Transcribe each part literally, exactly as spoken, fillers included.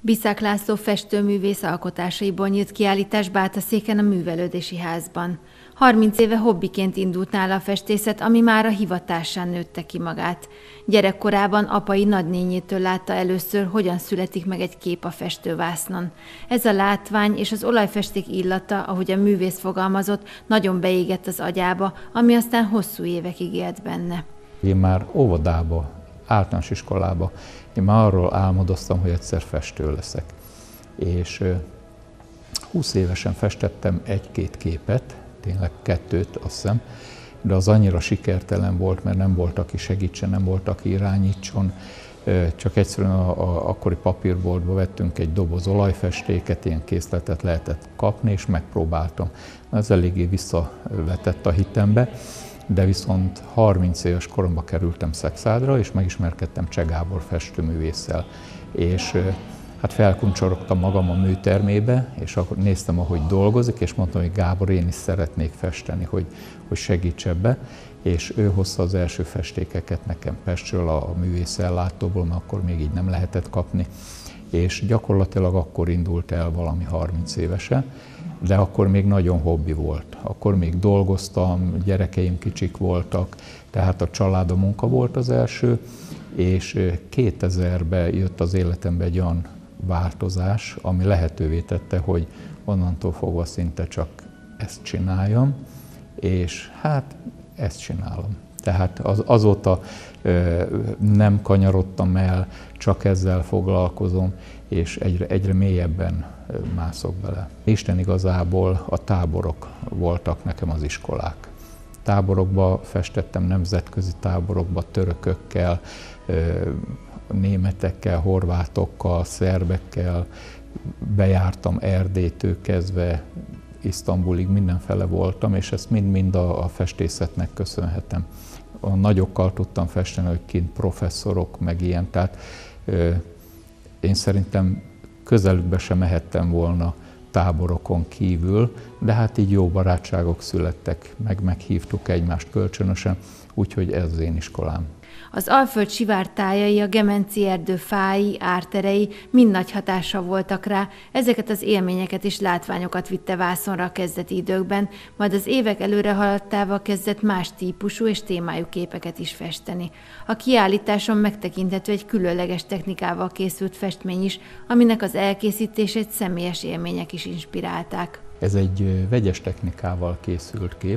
Biszák László festőművész alkotásaiból nyílt kiállítás Bátaszéken a Művelődési Házban. harminc éve hobbiként indult nála a festészet, ami már a hivatásán nőtte ki magát. Gyerekkorában apai nagynényétől látta először, hogyan születik meg egy kép a festővásznon. Ez a látvány és az olajfesték illata, ahogy a művész fogalmazott, nagyon beégett az agyába, ami aztán hosszú évekig élt benne. Én már óvodába, általános iskolába, én már arról álmodoztam, hogy egyszer festő leszek. És húsz évesen festettem egy-két képet, tényleg kettőt, azt hiszem, de az annyira sikertelen volt, mert nem volt, aki segítsen, nem volt, aki irányítson. Csak egyszerűen a, a, akkori papírboltba vettünk egy doboz olajfestéket, ilyen készletet lehetett kapni, és megpróbáltam. Ez eléggé visszavetett a hitembe, de viszont harminc éves koromban kerültem Szekszádra, és megismerkedtem Cseh Gábor festőművésszel. És hát felkuncsorogtam magam a műtermébe, és akkor néztem, ahogy dolgozik, és mondtam, hogy Gábor, én is szeretnék festeni, hogy, hogy segíts ebbe. És ő hozta az első festékeket nekem Pestről, a művészellátóból, mert akkor még így nem lehetett kapni. És gyakorlatilag akkor indult el valami harminc évesen, de akkor még nagyon hobbi volt. Akkor még dolgoztam, gyerekeim kicsik voltak, tehát a család, a munka volt az első, és kétezerben jött az életembe egy olyan változás, ami lehetővé tette, hogy onnantól fogva szinte csak ezt csináljam, és hát ezt csinálom. Tehát az, azóta ö, nem kanyarodtam el, csak ezzel foglalkozom, és egyre, egyre mélyebben mászok bele. Isten igazából a táborok voltak nekem az iskolák. Táborokba festettem, nemzetközi táborokba, törökökkel, ö, németekkel, horvátokkal, szerbekkel, bejártam Erdélytől kezdve Isztambulig, mindenfele voltam, és ezt mind-mind a, a festészetnek köszönhetem. A nagyokkal tudtam festeni, hogy kint professzorok, meg ilyen, tehát ö, én szerintem közelükbe sem mehettem volna táborokon kívül, de hát így jó barátságok születtek, meg meghívtuk egymást kölcsönösen, úgyhogy ez az én iskolám. Az Alföld sivártájai, a Gemenci erdő fái, árterei mind nagy hatással voltak rá, ezeket az élményeket és látványokat vitte vászonra a kezdeti időkben, majd az évek előre haladtával kezdett más típusú és témájú képeket is festeni. A kiállításon megtekinthető egy különleges technikával készült festmény is, aminek az elkészítését személyes élmények is inspirálták. Ez egy vegyes technikával készült kép.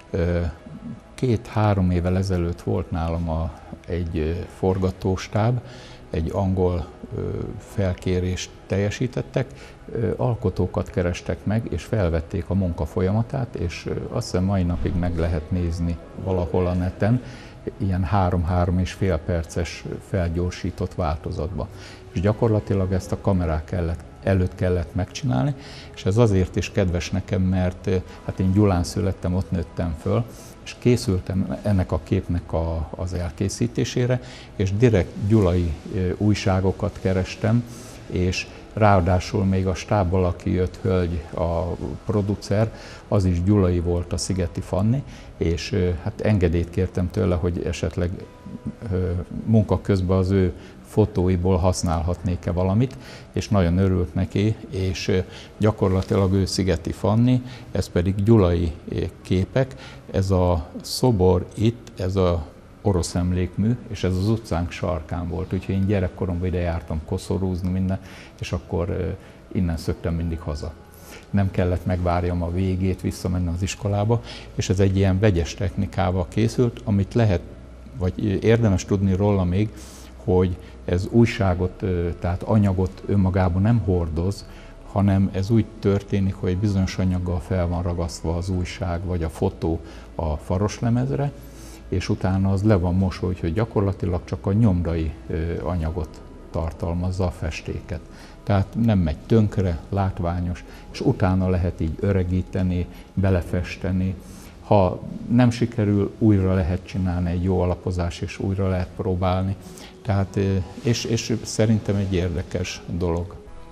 Két-három évvel ezelőtt volt nálam a, egy forgatóstáb, egy angol felkérést teljesítettek, alkotókat kerestek meg, és felvették a munka folyamatát, és azt hiszem mai napig meg lehet nézni valahol a neten, ilyen három-három és fél perces felgyorsított változatba. És gyakorlatilag ezt a kamerák kellett, előtt kellett megcsinálni, és ez azért is kedves nekem, mert hát én Gyulán születtem, ott nőttem föl, és készültem ennek a képnek a, az elkészítésére, és direkt gyulai újságokat kerestem, és ráadásul még a stábból, aki jött, hölgy, a producer, az is gyulai volt, a Szigeti Fanni, és hát engedélyt kértem tőle, hogy esetleg munka közben az ő fotóiból használhatnék-e valamit, és nagyon örült neki, és gyakorlatilag ő Szigeti Fanni, ez pedig gyulai képek. Ez a szobor itt, ez a orosz emlékmű, és ez az utcánk sarkán volt, úgyhogy én gyerekkoromban ide jártam koszorúzni minden, és akkor innen szöktem mindig haza. Nem kellett megvárjam a végét, visszamenni az iskolába, és ez egy ilyen vegyes technikával készült, amit lehet, vagy érdemes tudni róla még, hogy ez újságot, tehát anyagot önmagában nem hordoz, hanem ez úgy történik, hogy egy bizonyos anyaggal fel van ragasztva az újság vagy a fotó a faroslemezre, és utána az le van mosva, hogy gyakorlatilag csak a nyomdai anyagot tartalmazza a festéket. Tehát nem megy tönkre, látványos, és utána lehet így öregíteni, belefesteni. Ha nem sikerül, újra lehet csinálni egy jó alapozás, és újra lehet próbálni. Tehát, és, és szerintem egy érdekes dolog.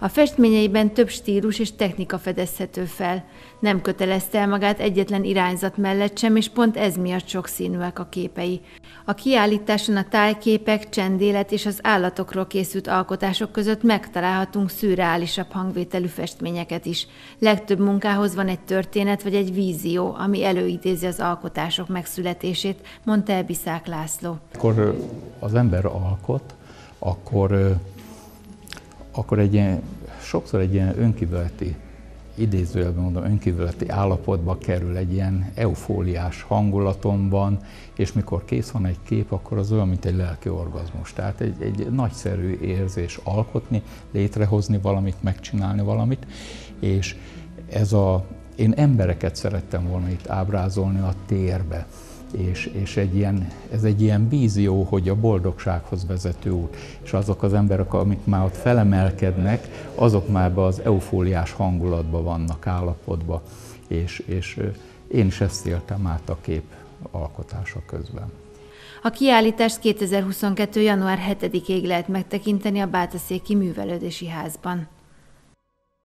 A festményeiben több stílus és technika fedezhető fel. Nem kötelezte el magát egyetlen irányzat mellett sem, és pont ez miatt sokszínűek a képei. A kiállításon a tájképek, csendélet és az állatokról készült alkotások között megtalálhatunk szürreálisabb hangvételű festményeket is. Legtöbb munkához van egy történet vagy egy vízió, ami előidézi az alkotások megszületését, mondta Ebiszák László. Akkor az ember alkot, akkor, akkor egy ilyen, sokszor egy ilyen önkívületi, idézőjelben mondom, önkívületi állapotba kerül, egy ilyen eufóliás hangulaton van, és mikor kész van egy kép, akkor az olyan, mint egy lelki orgazmus. Tehát egy, egy nagyszerű érzés alkotni, létrehozni valamit, megcsinálni valamit, és ez a, én embereket szerettem volna itt ábrázolni a térbe. És, és egy ilyen, ez egy ilyen vízió, hogy a boldogsághoz vezető út. És azok az emberek, amik már ott felemelkednek, azok már az eufóliás hangulatban vannak, állapotban. És, és én is ezt éltem át a kép alkotása közben. A kiállítást kétezer-huszonkettő. január hetedikéig lehet megtekinteni a Bátaszéki Művelődési Házban.